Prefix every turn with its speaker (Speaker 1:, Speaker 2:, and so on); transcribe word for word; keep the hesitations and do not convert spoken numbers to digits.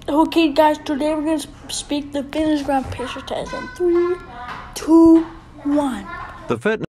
Speaker 1: Okay, guys, today we're going to speak the FitnessGram Pacer Test in three, two, one.
Speaker 2: The fitness